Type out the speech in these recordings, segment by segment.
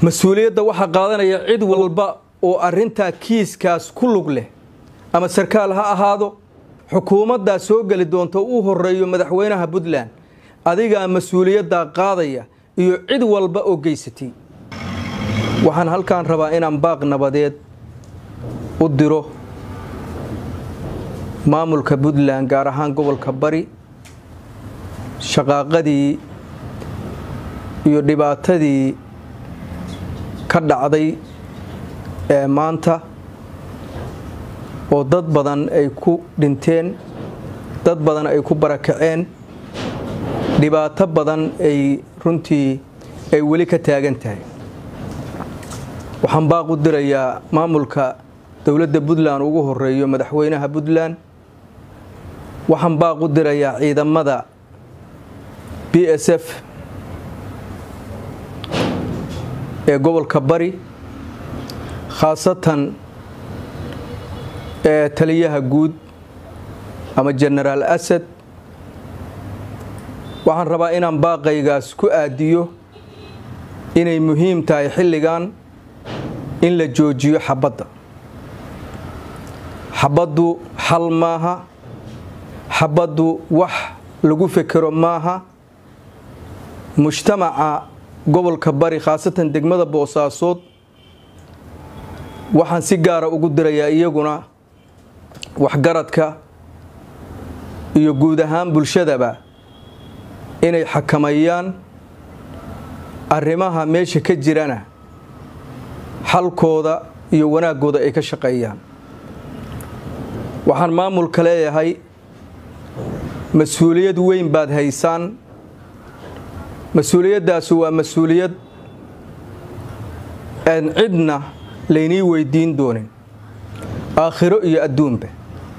mas-uuliyadda waxa qaadanaya cid walba oo arinta kiiskaas ku lug leh ama sarkaal ha ahaado xukuumadda soo gali doonto uu horeeyo madaxweynaha Puntland adiga mas-uuliyadda qaadaya iyo cid walba oo geysatay waxaan halkaan rabaa inaan baaq nabadeed u diro maamulka Puntland gaar ahaan gobolka Bari shaqaaqadii iyo dhibaatadii ka dhacday ee maanta oo dad badan ay ku dhinteen dad badan ay ku barakaceen dhibaato badan ay runtii ay wali ka taagan tahay waxaan baaq u dirayaa maamulka dawladda Puntland ugu horeeyo madaxweynaha Puntland waxaan baaq u dirayaa ciidamada BSF ee gobolka Bari khaasatan ee taliyaha guud ama General Asad waxaan rabaa inaan baaqaygaas ku aadiyo inay muhiim tahay xilligan in la joojiyo xabaddu xal maaha xabaddu wax lagu fikiro maaha mujtamaca gobolka Bari khaasatan degmada Boosaasood waxaan si gaar ah ugu dirayaa iyaguna waxgaradka iyo guud ahaan bulshadaba inay xakamayaan arrimaha meesha ka jirana xalkooda iyo wanaagooda ay ka shaqeeyaan waxaan maamulka leeyahay mas'uuliyad weyn baad haysaan mas'uuliyadaas waa mas'uuliyad aan cidna leeni weydiin doonin aakhiro iyo adduunba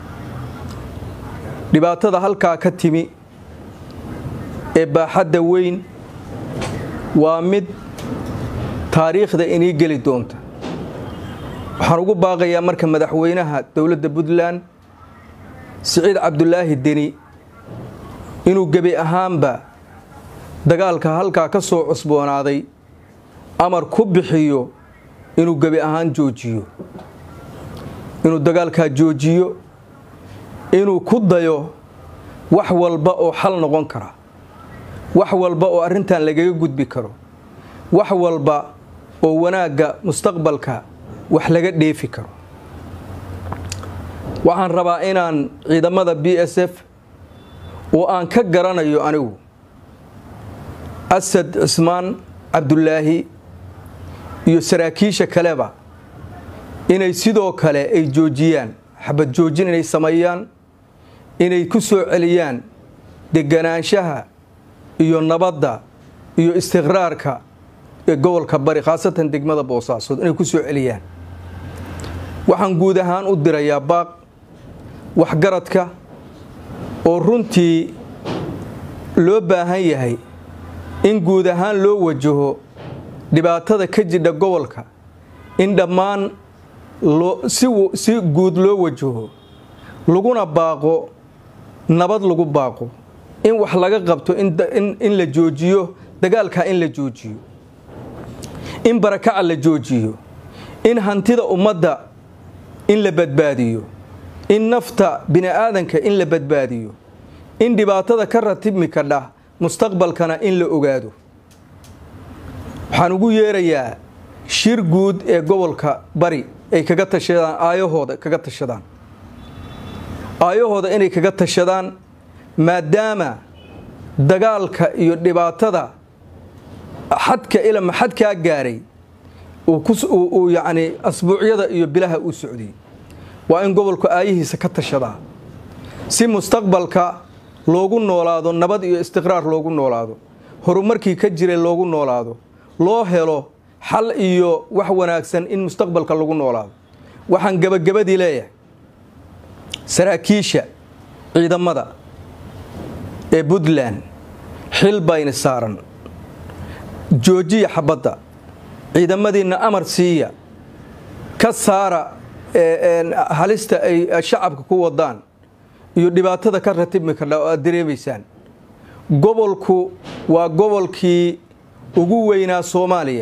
dhibaatada halka ka timi ee baaxadda weyn waa mid taariikhda inii gali doonta waxaan ugu baaqayaa marka madaxweynaha dawladda Puntland Siciid Cabdullaahi Deni inuu gabi ahaanba dagaalka halka ka soo cusboonaaday amar ku bixiyo inuu gabi ahaan joojiyo inuu dagaalka joojiyo inuu ku dayo wax walba oo xal noqon kara wax walba oo arintan lagaga gudbi karo wax walba oo wanaaga mustaqbalka wax laga dheefi karo waxaan rabaa inaan ciidamada BSF oo aan ka garanayo anigu Asad Ismaan Cabdullaahi iyo saraakiisha kaleba inay sidoo kale ay joojiyaan xabad joojin inay sameeyaan inay ku soo celiyaan deganaanshaha iyo nabadda iyo istiqraarka ee gobolka Bari khaasatan degmada Boosaasood inay ku soo celiyaan waxaan guud ahaan u dirayaa baaq waxgaradka oo runtii loo baahan yahay in guud ahaan loo wajaho dhibaatada ka jidha gobolka in dhammaan si guud loo wajaho laguna baaqo nabad lagu baaqo in wax laga qabto in la joojiyo dagaalka in la joojiyo in barakaca la joojiyo in hantida ummadda in la badbaadiyo in nafta bini aadanka in la badbaadiyo in dhibaatada ka ratibmi kadha mustaqbalkana in la ogaado waxaan ugu yeerayaa shir guud ee gobolka Bari ay kaga tashadaan aayahooda inay kaga tashadaan maadaama dagaalka iyo dhibaatada xadka ila maxadka gaaray oo yaani asbuucyada iyo bilaha uu socday waa in gobolku aayihiisa ka tashadaa si mustaqbalka loogu noolaado nabad iyo istiqraar loogu noolaado horumarkii ka jiray loogu noolaado loo helo xal iyo wax wanaagsan in mustaqbalka lagu noolaado waxaan gabagabadii leeyahay saraakiisha ciidamada ee Puntland xil bayna saaran joojiya xabadda ciidamadiina amar siiya ka saara halista ay shacabka ku wadaan iyo dhibaatada ka ratibmi kara oo dareemaysan gobolku waa gobolkii ugu weynaa Soomaaliya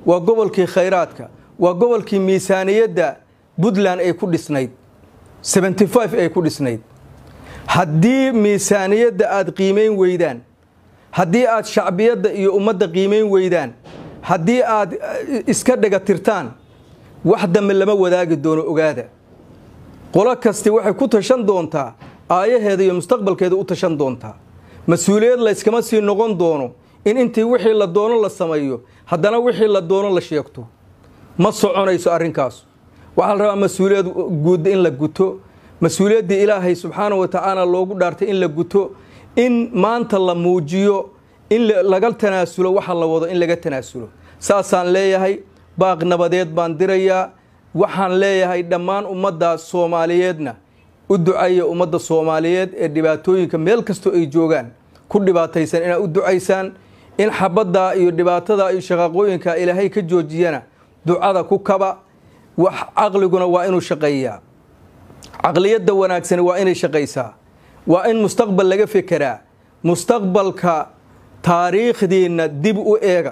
waa gobolkii khayraadka waa gobolkii miisaaniyadda Puntland ay ku dhisnayd 75 ay ku dhisnayd haddii miisaaniyadda aad qiimeyn weydaan haddii aad shacbiyadda iyo ummadda qiimeyn weydaan haddii aad iska dhagatirtaan wax dambe lama wadaagi doono ogaada qolo kasti waxay ku tashan doontaa aayaheeda iyo mustaqbalkeeda u tashan doontaa mas'uuliyad la iskama sii noqon doono in intii wixii la doono la sameeyo haddana wixii la doono la sheegto ma soconayso arrinkaas waxa la rabaa mas'uuliyad guud in la guto mas'uuliyaddii Ilaahay subxaanahu wa ta'ala loogu dhaartay in la guto in maanta la muujiyo in laga tanaasulo waxa la wado in laga tanaasulo saasaan leeyahay baaq nabadeed baan dirayaa waxaan leeyahay dhammaan ummadda Soomaaliyeedna u duceeyo ummadda Soomaaliyeed ee dhibaatooyinka meel kasto ay joogaan ku dhibaataysan inay u duceysaan in xabadda iyo dhibaatada iyo shaqaqooyinka Ilaahay ka joojiyana ducada ku kaba wax aqliguna waa inuu shaqeeyaa aqliyadda wanaagsan waa inay shaqeysaa waa in mustaqbal laga fikiraa mustaqbalka taariikhdiina dib u eega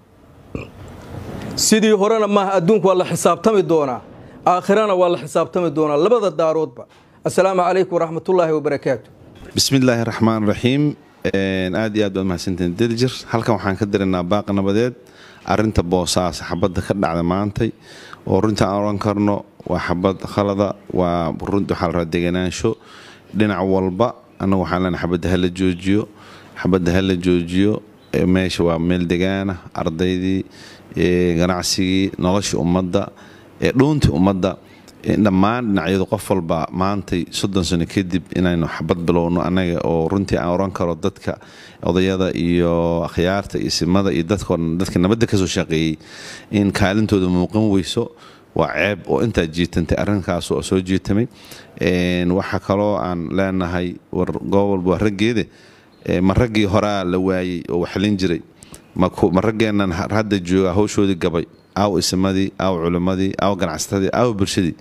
sidii horena ma adduunku waa la xisaabtami doonaa aakhirana waa la xisaabtami doonaa labada daaroodba assalaamu calaykum waraxmatullaahi wabarakaatu bismillaahi raxmaani raxiim aad iyo aad baad mahadsantiin Diljir halkan waxaan ka dirinaa baaq nabadeed arinta Boosaaso xabadda ka dhacday maantay oo runta aan oran karno waa xabad khalada waa runta waxa la rabaa deganaansho dhinac walba anagu waxaan leenahay xabadda hala joojiyo meesha waa meel degaana ardaydii ganacsigii noloshii ummadda dhuuntii ummadda dhammaan dhinacyadu qof walba maantay 30 sano kadib inaynu xabad bilowno anaga oo runtii aan oran karo dadka odayada iyo akhyaarta iyo simada iyo dadka nabadda ka soo shaqeeyay in kaalintooda muuqan weyso waa ceeb oo inta jiitantay arrinkaas oo soo jiitamay waxa kaloo aan leenahay war gobol waa raggeede maragii hore la waayay oo waxlin jiray marageenan hadda jooga hawshoodii gabay aw ismadii aw culimadii aw ganacsatadii aw bulshadii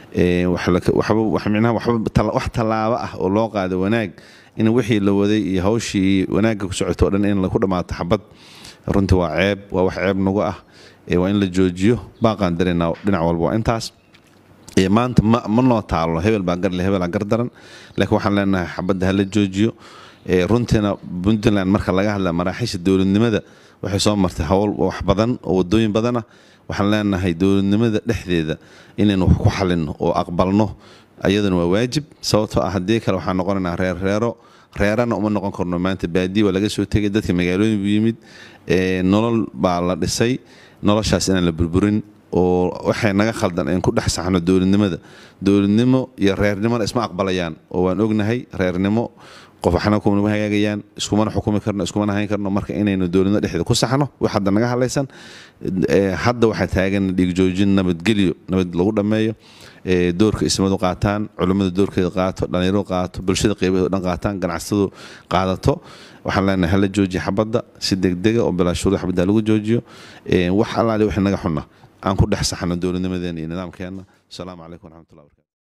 wax talaabo ah oo loo qaado wanaag in wixii la waday iyo hawshii wanaagga ku socoto oo dhan in la ku dhamaato xabad runtii waa ceeb waa wax ceeb nagu ah waa in la joojiyo baaqaan dareynaa dhinac walba intaas maanta ma noo taalo hebel baa gar leh hebel gar daran laakiin waxaan leenahay xabadda hala joojiyo runtiina Puntland marka laga hadla maraaxiisha dawladnimada waxay soo martay hawl wax badan oo wadooyin badan ah waxaan leenahay dawladnimada dhexdeeda inaynu wax ku xalino oo aqbalno ayadana waa waajib sababtoo ah hadii kale waxaan noqonaynaa reerana uma noqon karno maanta baadiye waa laga soo tagay dadka magaalooyin yimid nolol baa la dhisay noloshaas inaan la burburin oo waxay naga khaldan in ku dhex saxno dawladnimo iyo reernimo isma aqbalayaan oo waan ognahay reernimo qof waxna kuma hagaagayaan iskuma xukumi karno iskuma hayn karno marka inaynu dawladnimada dhexdeeda ku saxno wax hadda naga hadlaysan hadda waxa taagan dhig joojin nabad lagu dhameeyo doorka ismadu qaataan culimada doorkeeda qaato dhalinyaro qaato bulshada qeybaha dhan qaataan ganacsatadu qaadato waxaan leenahay hala joojiyo xabadda si degdeg ah oo bilaa shuruud xabadda lagu joojiyo wax allaale wax naga xunna aan ku dhex saxno dawladnimadeena iyo nidaamkeena. Assalaamu calaykum waraxmatullaahi wabarakaatuh.